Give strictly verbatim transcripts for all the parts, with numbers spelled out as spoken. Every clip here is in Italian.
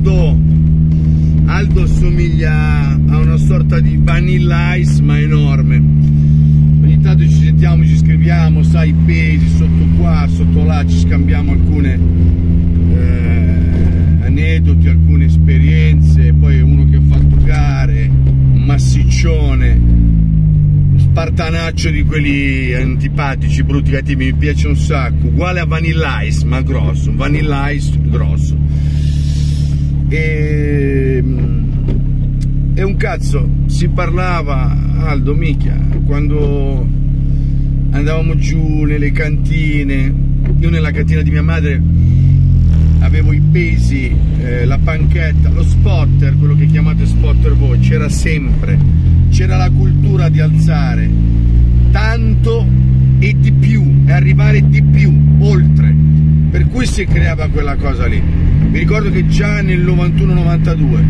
Aldo Aldo assomiglia a una sorta di Vanilla Ice ma enorme. Ogni tanto ci sentiamo, ci scriviamo, sai, i pesi sotto qua, sotto là, ci scambiamo alcune eh, aneddoti, alcune esperienze. Poi uno che ha fatto gare, un massiccione, un spartanaccio di quelli antipatici, brutti, cattivi, mi piace un sacco, uguale a Vanilla Ice ma grosso, un Vanilla Ice grosso. E, e un cazzo, si parlava, Aldo, mica, quando andavamo giù nelle cantine, io nella cantina di mia madre avevo i pesi, eh, la panchetta, lo spotter, quello che chiamate spotter voi, c'era sempre, c'era la cultura di alzare tanto e di più, e arrivare di più, oltre, per cui si creava quella cosa lì. Mi ricordo che già nel novantuno novantadue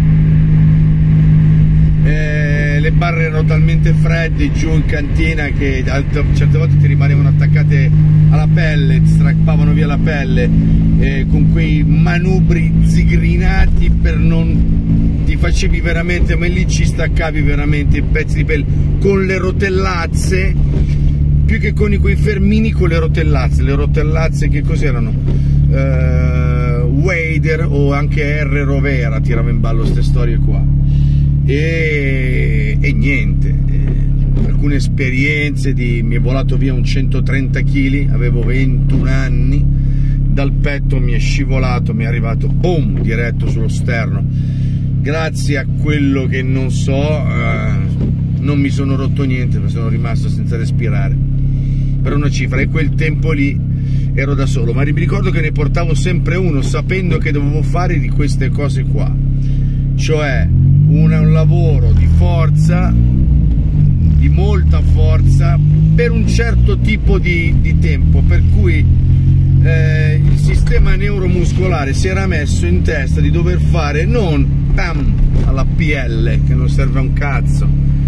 eh, le barre erano talmente fredde giù in cantina che certe volte ti rimanevano attaccate alla pelle, ti strappavano via la pelle eh, con quei manubri zigrinati, per non ti facevi veramente, ma lì ci staccavi veramente i pezzi di pelle con le rotellazze, più che con quei fermini, con le rotellazze. Le rotellazze che cos'erano? Eh, Wader o anche R. Rovera tirava in ballo queste storie qua. E, e niente, eh, alcune esperienze di, mi è volato via un centotrenta chili, avevo ventuno anni, dal petto mi è scivolato, mi è arrivato boom diretto sullo sterno. Grazie a quello che non so, eh, non mi sono rotto niente, ma sono rimasto senza respirare per una cifra, e quel tempo lì ero da solo, ma mi ricordo che ne portavo sempre uno, sapendo che dovevo fare di queste cose qua, cioè una, un lavoro di forza, di molta forza, per un certo tipo di, di tempo, per cui eh, il sistema neuromuscolare si era messo in testa di dover fare non bam alla P L, che non serve a un cazzo,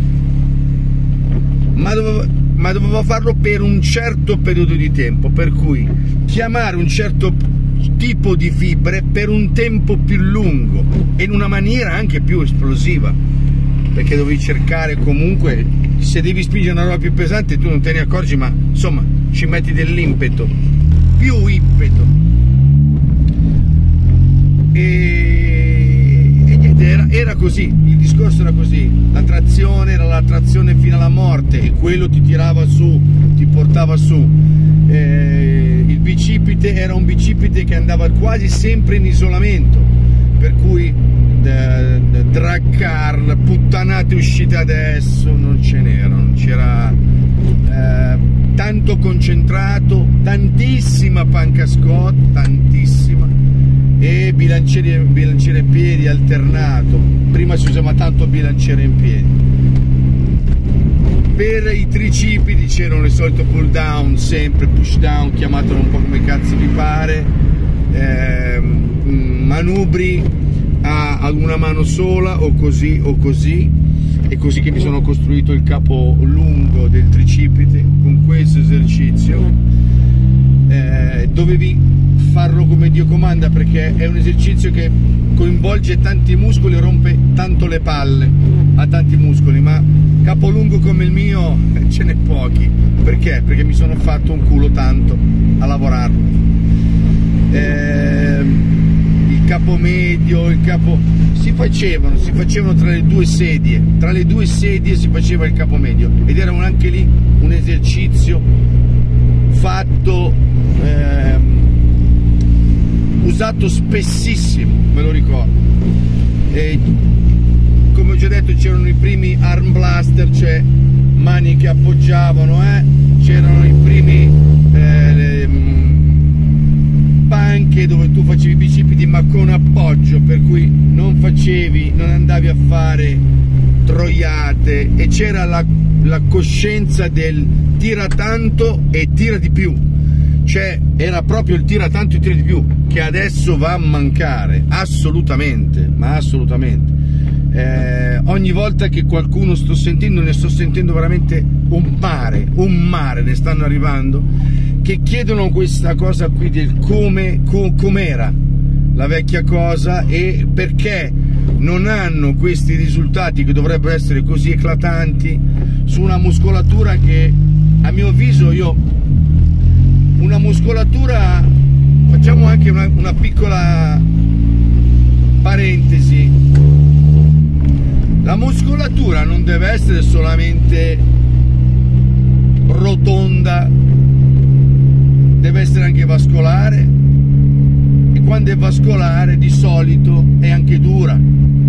ma dovevo ma dovevo farlo per un certo periodo di tempo, per cui chiamare un certo tipo di fibre per un tempo più lungo e in una maniera anche più esplosiva, perché dovevi cercare comunque, se devi spingere una roba più pesante tu non te ne accorgi, ma insomma ci metti dell'impeto, più impeto, e, e niente, era, era così, il discorso era così, la trazione era la trazione fino alla morte e quello ti tirava su, ti portava su. Eh, il bicipite era un bicipite che andava quasi sempre in isolamento, per cui eh, drag car, puttanate uscite adesso non ce n'erano, non c'era eh, tanto concentrato, tantissima panca Scott, tantissima, e bilanciere, bilanciere in piedi alternato. Prima si usava tanto bilanciere in piedi. Per i tricipiti c'erano le solite pull down, sempre push down, chiamatelo un po' come cazzo vi pare, eh, manubri a, a una mano sola o così o così, è così che mi sono costruito il capo lungo del tricipite con questo esercizio. Eh, dovevi farlo come Dio comanda, perché è un esercizio che coinvolge tanti muscoli e rompe tanto le palle a tanti muscoli, ma capo lungo come il mio ce n'è pochi. Perché? Perché mi sono fatto un culo tanto a lavorarlo. Eh, il capo medio, il capo si facevano, si facevano tra le due sedie, tra le due sedie si faceva il capo medio, ed era un, anche lì un esercizio fatto, eh, usato spessissimo, me lo ricordo. E come ho già detto c'erano i primi arm blaster, cioè mani che appoggiavano, eh? c'erano i primi eh, le, panche dove tu facevi i bicipiti ma con appoggio, per cui non facevi, non andavi a fare troiate, e c'era la, la coscienza del tira tanto e tira di più, cioè era proprio il tira tanto e tira di più, che adesso va a mancare assolutamente, ma assolutamente. Eh, ogni volta che qualcuno sto sentendo, ne sto sentendo veramente un mare, un mare ne stanno arrivando, che chiedono questa cosa qui del come, co, com'era, la vecchia cosa, e perché non hanno questi risultati che dovrebbero essere così eclatanti su una muscolatura che, a mio avviso, io una muscolatura, facciamo anche una, una piccola parentesi, la muscolatura non deve essere solamente rotonda, deve essere anche vascolare, e quando è vascolare di solito è anche dura.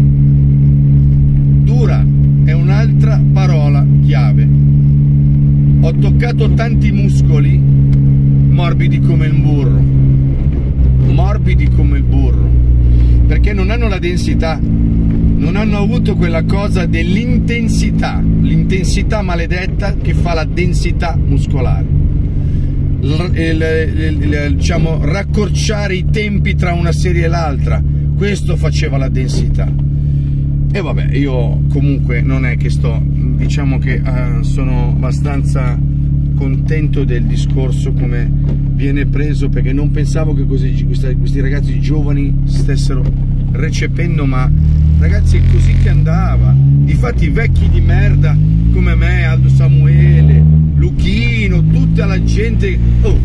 Dura è un'altra parola chiave. Ho toccato tanti muscoli morbidi come il burro, morbidi come il burro, perché non hanno la densità, non hanno avuto quella cosa dell'intensità, l'intensità maledetta che fa la densità muscolare, il, il, il, diciamo, raccorciare i tempi tra una serie e l'altra, questo faceva la densità. E vabbè, io comunque non è che sto, diciamo che uh, sono abbastanza contento del discorso come viene preso, perché non pensavo che così questi, questi ragazzi giovani stessero recependo, ma ragazzi è così che andava. Difatti vecchi di merda come me, Aldo Samuele, Luchino, tutta la gente, oh,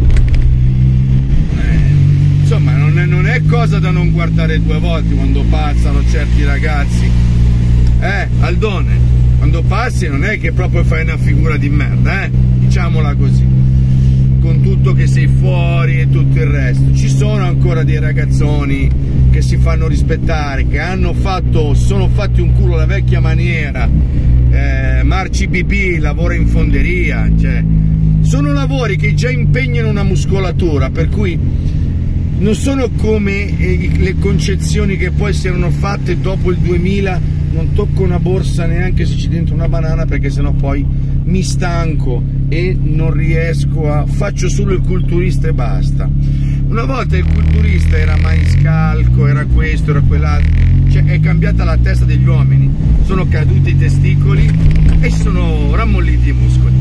eh, insomma non è, non è cosa da non guardare due volte quando passano certi ragazzi, eh Aldone, quando passi non è che proprio fai una figura di merda, eh, diciamola così, con tutto che sei fuori e tutto il resto. Ci sono ancora dei ragazzoni che si fanno rispettare, che hanno fatto, sono fatti un culo alla vecchia maniera, eh, Marci Pipì lavora in fonderia, cioè sono lavori che già impegnano una muscolatura, per cui non sono come eh, le concezioni che poi si erano fatte dopo il duemila, non tocco una borsa neanche se c'è dentro una banana, perché sennò poi mi stanco e non riesco a, faccio solo il culturista e basta. Una volta il culturista era maniscalco, era questo, era quell'altro, cioè è cambiata la testa degli uomini, sono caduti i testicoli e sono rammolliti i muscoli.